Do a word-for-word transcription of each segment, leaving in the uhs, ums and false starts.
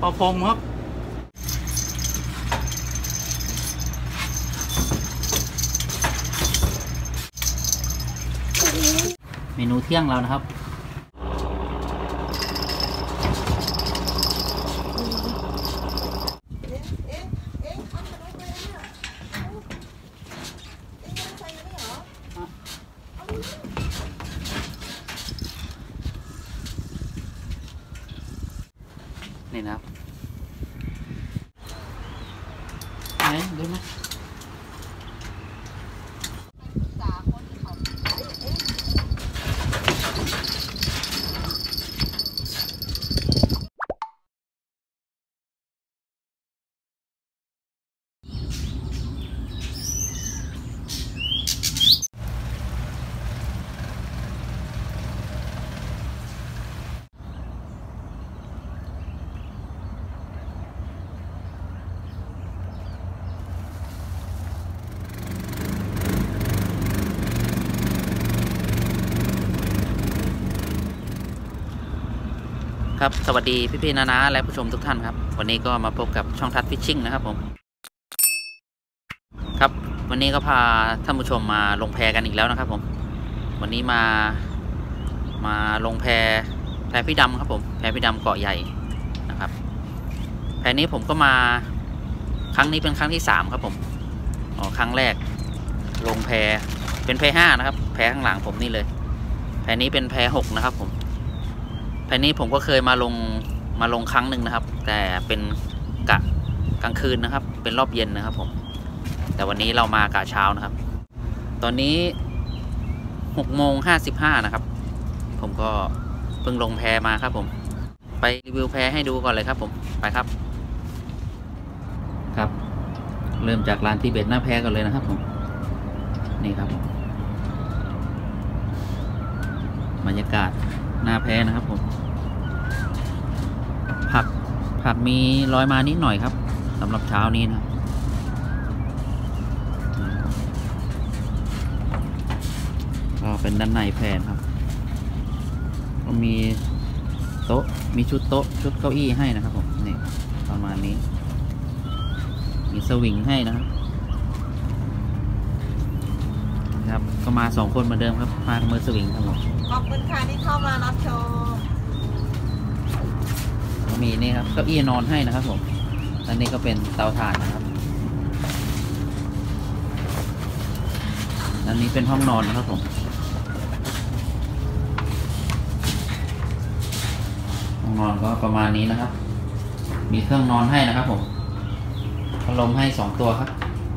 ปลาพงครับเมนูเที่ยงเรานะครับนี่นะครับไหนดูไหมครับสวัสดีพี่ๆนาๆและผู้ชมทุกท่านครับวันนี้ก็มาพบกับช่องทัศน์ฟิชชิ่งนะครับผมครับวันนี้ก็พาท่านผู้ชมมาลงแพกันอีกแล้วนะครับผมวันนี้มามาลงแพแพพี่ดำครับผมแพพี่ดำเกาะใหญ่นะครับแพนี้ผมก็มาครั้งนี้เป็นครั้งที่สามครับผมอ๋อครั้งแรกลงแพเป็นแพห้านะครับแพข้างหลังผมนี่เลยแพนี้เป็นแพหกนะครับผมแพนี้ผมก็เคยมาลงมาลงครั้งหนึ่งนะครับแต่เป็นกะกลางคืนนะครับเป็นรอบเย็นนะครับผมแต่วันนี้เรามากะเช้านะครับตอนนี้หกโมงห้าสิบห้านะครับผมก็เพิ่งลงแพมาครับผมไปรีวิวแพให้ดูก่อนเลยครับผมไปครับครับเริ่มจากลานทิเบตหน้าแพก่อนเลยนะครับผมนี่ครับบรรยากาศหน้าแพนะครับผมผักผักมีลอยมานิดหน่อยครับสำหรับเช้านี้นะก็เป็นด้านในแพครับก็มีโต๊ะมีชุดโต๊ะชุดเก้าอี้ให้นะครับผมนี่ประมาณนี้มีสวิงให้นะครับครับก็มาสองคนเหมือนเดิมครับมามือสวิงครับผมขอบคุณค่ะที่เข้ามารับชมมีนี่ครับเก้าอี้นอนให้นะครับผมอันนี้ก็เป็นเตาถ่านนะครับอันนี้เป็นห้องนอนนะครับผมห้องนอนก็ประมาณนี้นะครับมีเครื่องนอนให้นะครับผมพัดลมให้สองตัวครับ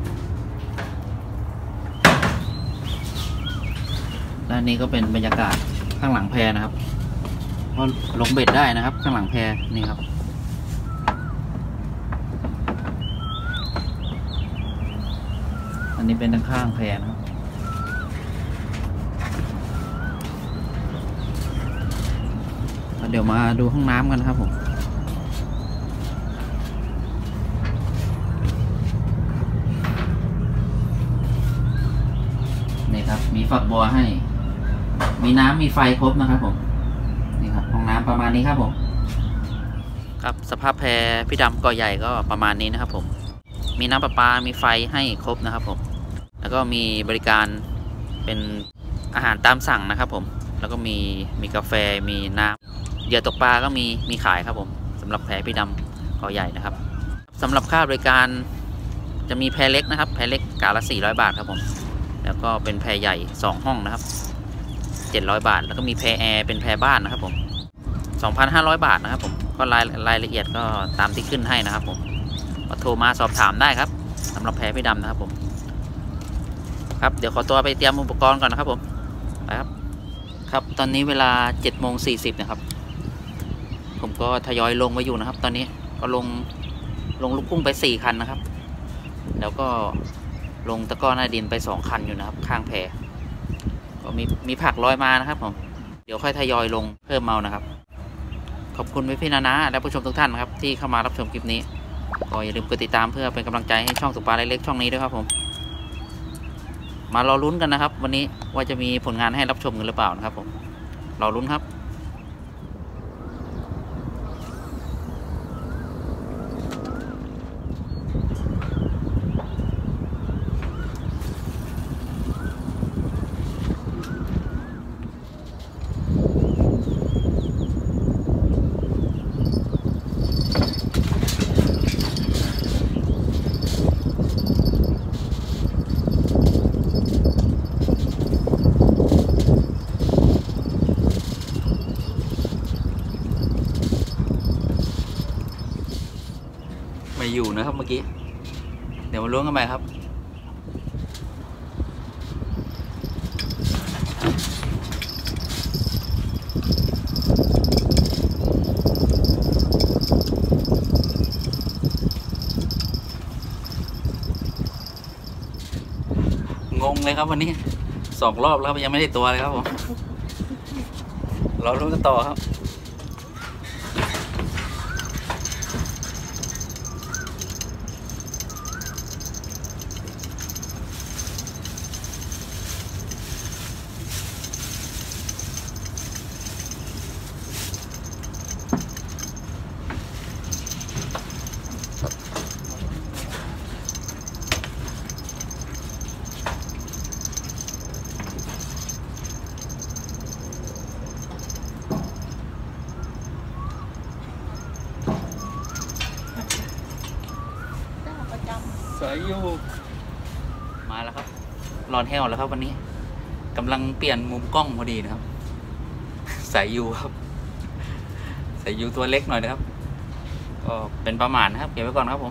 ด้านนี้ก็เป็นบรรยากาศข้างหลังแพนะครับก็ลงเบ็ดได้นะครับข้างหลังแพนี่ครับอันนี้เป็นด้านข้างแพนะครับเดี๋ยวมาดูห้องน้ำกันครับผมนี่ครับมีฝักบัวให้มีน้ำมีไฟครบนะครับผมนี่ครับห้องน้ำประมาณนี้ครับผมครับสภาพแพพี่ดำเกาะใหญ่ก็ประมาณนี้นะครับผมมีน้ำประปามีไฟให้ครบนะครับผมแล้วก็มีบริการเป็นอาหารตามสั่งนะครับผมแล้วก็มีมีกาแฟมีน้ำเหยื่อตกปลาก็มีมีขายครับผมสำหรับแพพี่ดำเกาะใหญ่นะครับสำหรับค่าบริการจะมีแพเล็กนะครับแพเล็กกาละสี่ร้อยบาทครับผมแล้วก็เป็นแพใหญ่สองห้องนะครับเจ็ดร้อยบาทแล้วก็มีแพแอร์เป็นแพบ้านนะครับผม สองพันห้าร้อย บาทนะครับผมก็รายรายละเอียดก็ตามที่ขึ้นให้นะครับผมก็โทรมาสอบถามได้ครับสำหรับแพพี่ดำนะครับผมครับเดี๋ยวขอตัวไปเตรียมอุปกรณ์ก่อนนะครับผมไปครับครับตอนนี้เวลา เจ็ดโมงสี่สิบ นะครับผมก็ทยอยลงมาอยู่นะครับตอนนี้ก็ลงลงลูกกุ้งไปสี่คันนะครับแล้วก็ลงตะกร้อหน้าดินไปสองคันอยู่นะครับข้างแพก็มีมีผักลอยมานะครับผมเดี๋ยวค่อยทยอยลงเพิ่มเมานะครับขอบคุณพี่ๆนาๆและผู้ชมทุกท่านนะครับที่เข้ามารับชมคลิปนี้ก็อย่าลืมกดติดตามเพื่อเป็นกำลังใจให้ช่องตกปลาเล็กๆช่องนี้ด้วยครับผมมารอลุ้นกันนะครับวันนี้ว่าจะมีผลงานให้รับชมกันหรือเปล่านะครับผมรอลุ้นครับอกี้เดี๋ยวมาล้วงกันไปครับงงเลยครับวันนี้สองรอบแล้วยังไม่ได้ตัวเลยครับผมเราลุ้นกันต่อครับประจสายยูมาแล้วครับรอนแห้วแล้วครับวันนี้กำลังเปลี่ยนมุมกล้องพอดีนะครับสายยูครับสายยูตัวเล็กหน่อยนะครับก็เป็นประมาณนะครับเก็บไว้ก่อนครับผม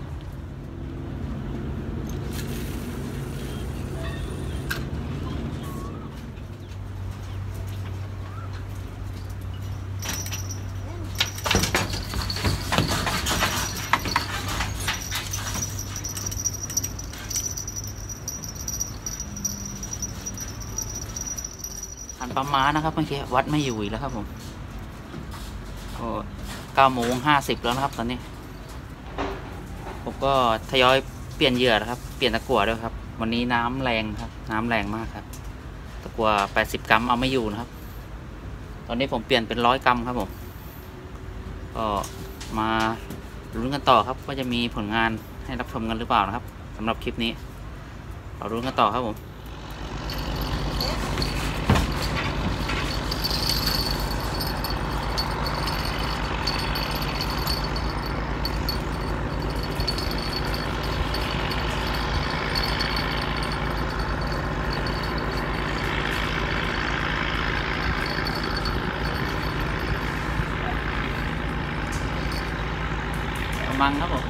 หันประมาณนะครับเมื่อกี้วัดไม่อยู่อีกแล้วครับผมโอ้เก้าโมงห้าสิบแล้วนะครับตอนนี้ผมก็ทยอยเปลี่ยนเหยื่อนะครับเปลี่ยนตะกั่วด้วยครับวันนี้น้ำแรงครับน้ำแรงมากครับตะกั่วแปดสิบกรัมเอาไม่อยู่นะครับตอนนี้ผมเปลี่ยนเป็นร้อยกรัมครับผมก็มาลุ้นกันต่อครับว่าจะมีผลงานให้รับชมกันหรือเปล่านะครับสำหรับคลิปนี้เราลุ้นกันต่อครับผมมังครับผม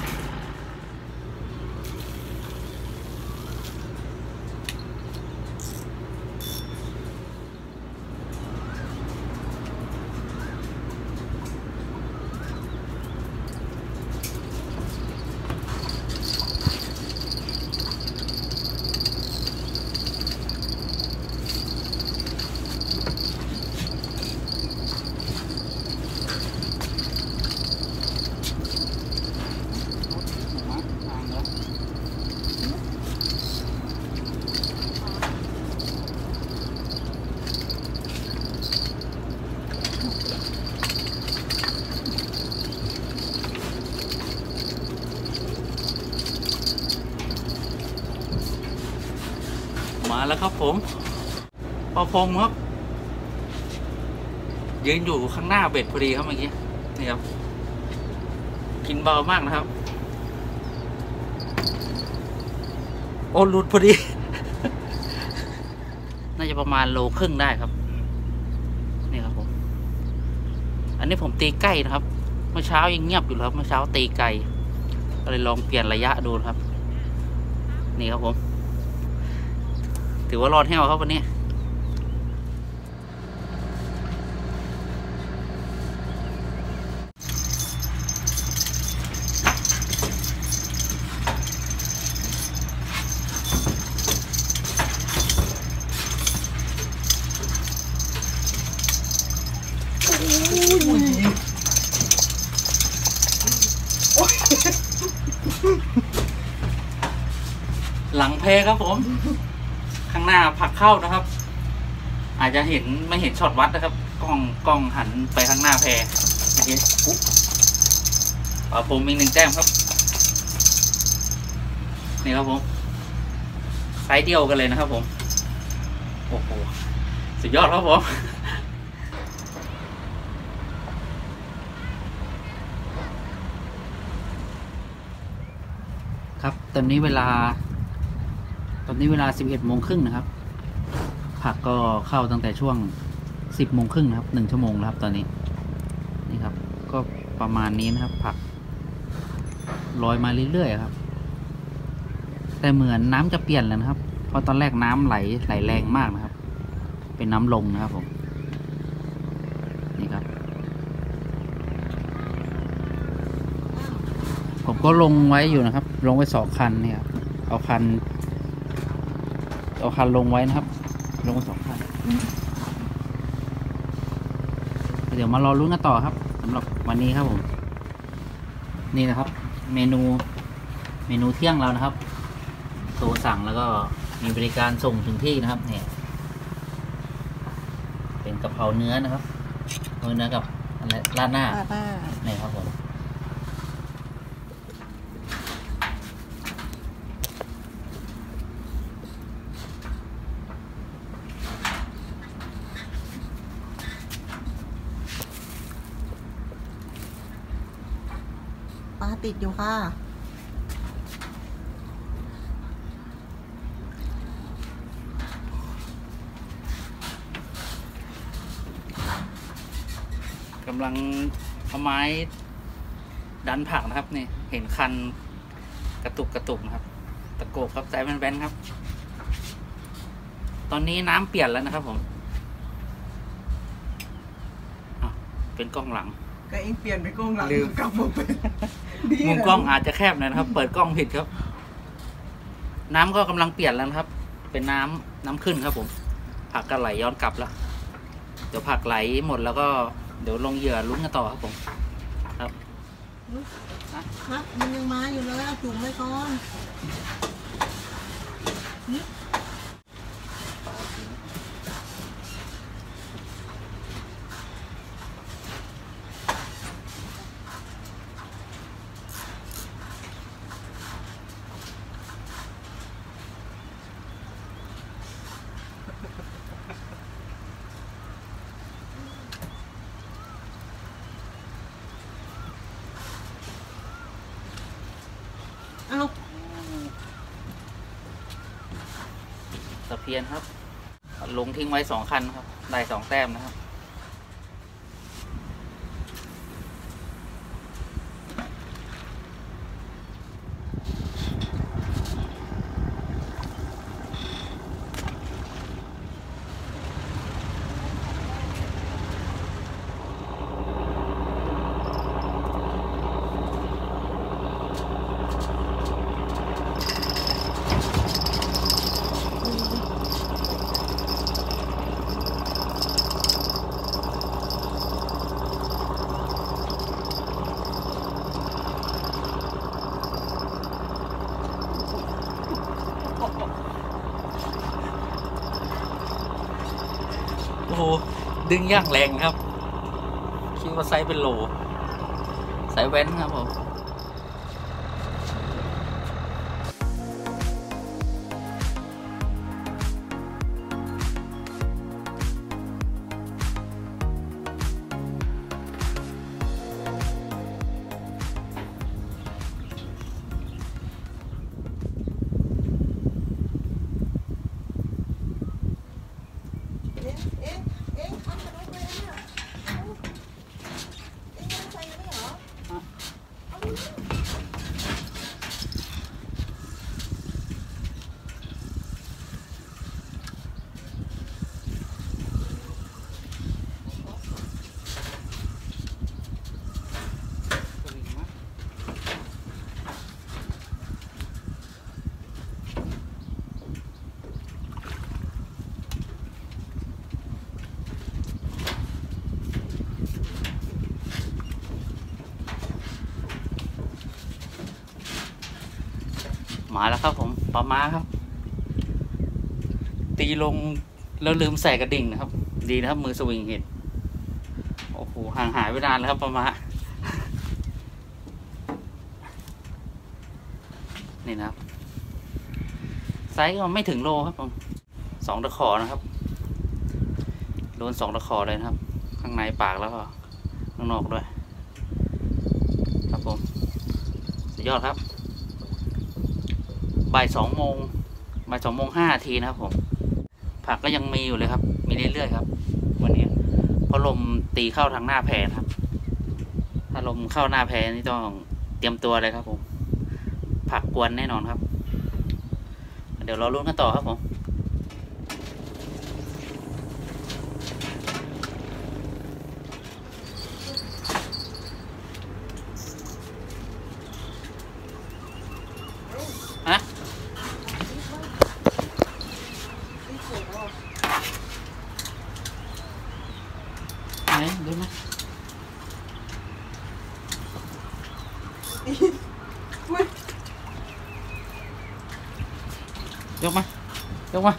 มาแล้วครับผมปอพงครับยืนอยู่ข้างหน้าเบ็ดพอดีครับเมื่อกี้นี่ครับกินเบามากนะครับโอ้หลุดพอดี น่าจะประมาณโลครึ่งได้ครับนี่ครับผมอันนี้ผมตีใกล้นะครับเมื่อเช้ายังเงียบอยู่ครับเมื่อเช้าตีไกลก็เลยลองเปลี่ยนระยะดูครับนี่ครับผมถือว่ารอดแห้วครับวันนี้หลังเพครับผมข้างหน้าผักเข้านะครับอาจจะเห็นไม่เห็นช็อตวัดนะครับกล้องกล้องหันไปข้างหน้าแพโอเคปุ๊บปาผมอีกหนึ่งแต้มครับนี่ครับผมไซส์เดียวกันเลยนะครับผมโอ้โหสุดยอดครับผมครับตอนนี้เวลาตอนนี้เวลาสิบเอ็ดโมงครึ่งนะครับผักก็เข้าตั้งแต่ช่วงสิบโมงครึ่งนะครับหนึ่งชั่วโมงแล้วครับตอนนี้นี่ครับก็ประมาณนี้นะครับผักลอยมาเรื่อยๆครับแต่เหมือนน้ำจะเปลี่ยนแล้วนะครับ เพราะตอนแรกน้ำไหลไหลแรงมากนะครับ เป็นน้ำลงนะครับผมนี่ครับผมก็ลงไว้อยู่นะครับ ลงไว้สองคันเนี่ยครับเอาคันเอาคันลงไว้นะครับ ลงไว้สองคันเดี๋ยวมารอรุ้นกันต่อครับสำหรับวันนี้ครับผมนี่นะครับ เมนูเมนูเที่ยงเรานะครับโทรสั่งแล้วก็มีบริการส่งถึงที่นะครับเนี่ยเป็นกะเพราเนื้อนะครับเนื้อกับอะไรราดหน้าป้าป้านี่ครับผมป้าติดอยู่ค่ะกำลังเอาไม้ดันผักนะครับนี่เห็นคันกระตุกกระตุกนะครับตะโกบครับใจแว่นๆครับ ตอนนี้น้ำเปลี่ยนแล้วนะครับผมอ้าวเป็นกล้องหลังก็เองเปลี่ยนไปกล้องหลังลืมกลับมาเป็นมุมกล้องอาจจะแคบหน่อยนะครับ เปิดกล้องผิดครับ น้ำก็กำลังเปลี่ยนแล้วนะครับ เป็นน้ำน้ำขึ้นครับผมผักก็ไหลย้อนกลับแล้วเดี๋ยวผักไหลหมดแล้วก็เดี๋ยวลงเหยื่อลุ้นกันต่อครับผมครับครับมันยังมาอยู่เลยเอาจุ่มไว้ก่อนเอาตะเพียนครับลงทิ้งไว้สองคันครับได้สองแต้มนะครับโอ้โหดึงย่างแรงครับคิดว่าไซส์เป็นโหลไซส์แว้นครับผมเอ๊ะเอ๊ะเอ๊ะทำขนมไปเนี่ยเอาเอ๊ะยังใส่อยู่นี่เหรอเอาดูดิมาแล้วครับผมปลาม้าครับ ตีลงแล้วลืมใส่กระดิ่งนะครับ ดีนะครับมือสวิงเห็นโอ้โหห่างหายไปนานแล้วครับปลาม้านี่นะครับไซส์ก็ไม่ถึงโลครับผมสองตะขอนะครับโดนสองตะขอเลยนะครับ ข้างในปากแล้วก็ข้างนอกด้วยครับผมสุดยอดครับบ่ายสองโมงบ่ายสองโมงห้านาทีนะครับผมผักก็ยังมีอยู่เลยครับ มีเรื่อยๆครับ วันนี้เพราะลมตีเข้าทางหน้าแพนะครับ ถ้าลมเข้าหน้าแพนี่ต้องเตรียมตัวเลยครับผมผักกวนแน่นอนครับเดี๋ยวเราลุ้นกันต่อครับผมฮะไหนดูไหมยกมายกมา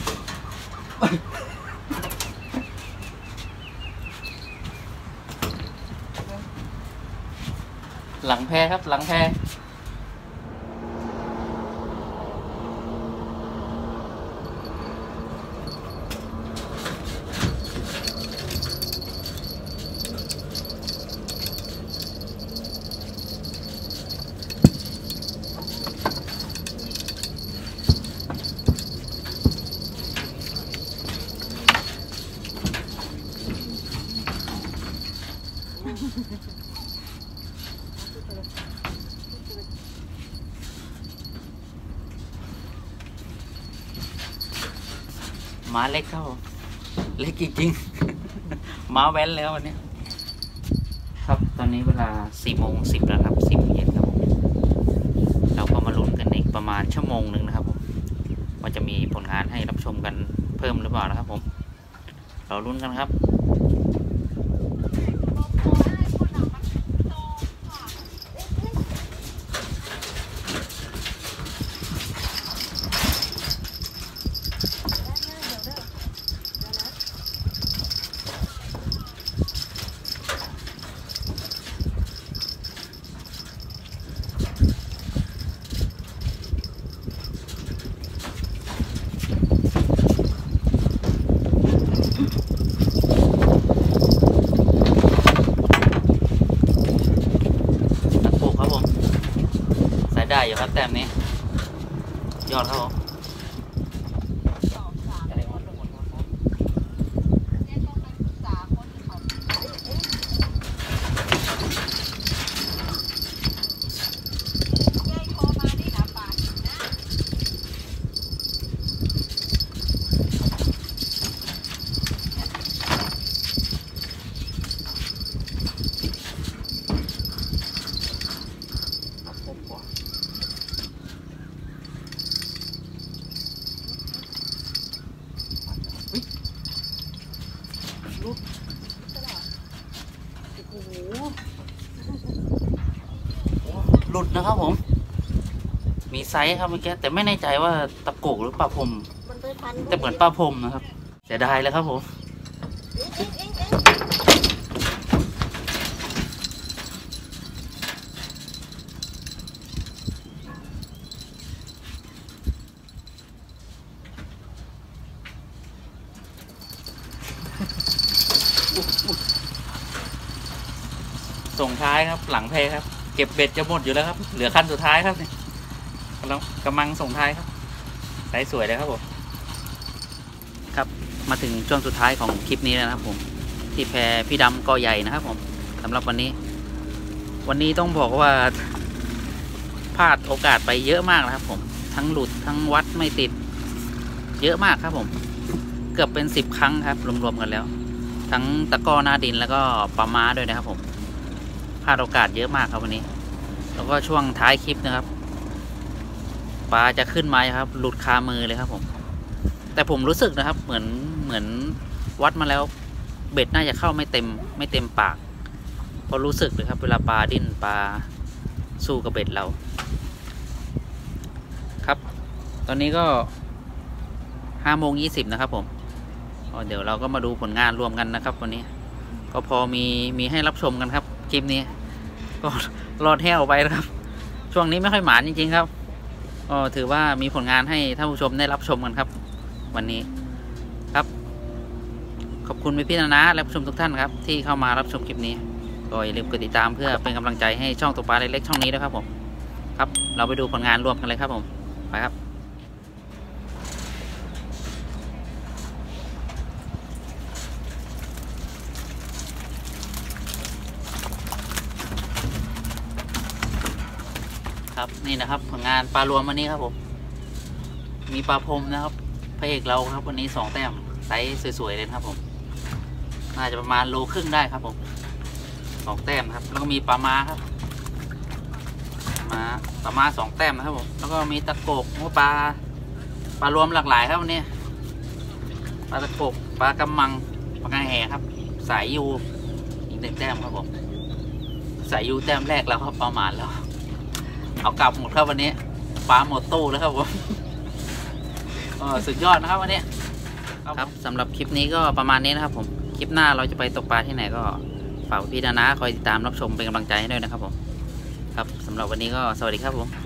หลังแพครับหลังแพม้าเล็กเข้าเล็กจริงๆม้าแว้นแล้ววันนี้ครับตอนนี้เวลาสี่โมงสิบแล้วครับสี่โมงเย็นครับผมเราก็มาลุ้นกันอีกประมาณชั่วโมงหนึ่งนะครับผมว่าจะมีผลงานให้รับชมกันเพิ่มหรือเปล่านะครับผมเราลุ้นกันครับได้อยู่ครับแต้มนี้ยอดครับผมหลุดนะครับผมมีไซส์ครับเมื่อกี้แต่ไม่แน่ใจว่าตะโกกหรือปลาพรมแต่เหมือนปลาพรมนะครับเสียดายเลยครับผมส่งท้ายครับหลังเพครับเก็บเบ็ดจะหมดอยู่แล้วครับเหลือขั้นสุดท้ายครับนี่กำลังกำลังส่งท้ายครับไซส์สวยเลยครับผมครับมาถึงช่วงสุดท้ายของคลิปนี้แล้วนะครับผมที่แพพี่ดำกอใหญ่นะครับผมสำหรับวันนี้วันนี้ต้องบอกว่าพลาดโอกาสไปเยอะมากนะครับผมทั้งหลุดทั้งวัดไม่ติดเยอะมากครับผมเกือบเป็นสิบครั้งครับรวมๆกันแล้วทั้งตะกร้อหน้าดินแล้วก็ปลาม้าด้วยนะครับผมพลาดโอกาสเยอะมากครับวันนี้แล้วก็ช่วงท้ายคลิปนะครับปลาจะขึ้นมาครับหลุดคามือเลยครับผมแต่ผมรู้สึกนะครับเหมือนเหมือนวัดมาแล้วเบ็ดน่าจะเข้าไม่เต็มไม่เต็มปากเพราะรู้สึกเลยครับเวลาปลาดิ้นปลาสู้กับเบ็ดเราครับตอนนี้ก็ห้าโมงยี่สิบนะครับผมเดี๋ยวเราก็มาดูผลงานรวมกันนะครับวันนี้ก็พอมีมีให้รับชมกันครับคลิปนี้ก็รอดแห้วไปนะครับช่วงนี้ไม่ค่อยหมานจริงๆครับก็ถือว่ามีผลงานให้ท่านผู้ชมได้รับชมกันครับวันนี้ครับขอบคุณพี่ๆนะและผู้ชมทุกท่านครับที่เข้ามารับชมคลิปนี้ก็อย่าลืมกดติดตามเพื่อเป็นกำลังใจให้ช่องตกปลาเล็กๆช่องนี้ด้วยครับผมครับเราไปดูผลงานรวมกันเลยครับผมไปครับครับนี่นะครับผลงานปลารวมวันนี้ครับผมมีปลาพรมนะครับพระเอกเราครับวันนี้สองแต้มไซส์สวยๆเลยครับผมน่าจะประมาณโลครึ่งได้ครับผมสองแต้มครับแล้วก็มีปลาม้าครับมาปลาม้าสองแต้มนะครับผมแล้วก็มีตะโกกปลาปลารวมหลากหลายครับวันนี้ปลาตะโกกปลากำมังปลากระแหครับสายยูอีกหนึ่งแต้มครับผมสายยูแต้มแรกแล้วครับประมาณแล้วเอากลับหมดครับวันนี้ปลาหมดตู้แล้วครับผมสุดยอดนะครับวันนี้ครับสำหรับคลิปนี้ก็ประมาณนี้นะครับผมคลิปหน้าเราจะไปตกปลาที่ไหนก็ฝากพี่นานาคอยติดตามรับชมเป็นกำลังใจให้ด้วยนะครับผมครับสำหรับวันนี้ก็สวัสดีครับผม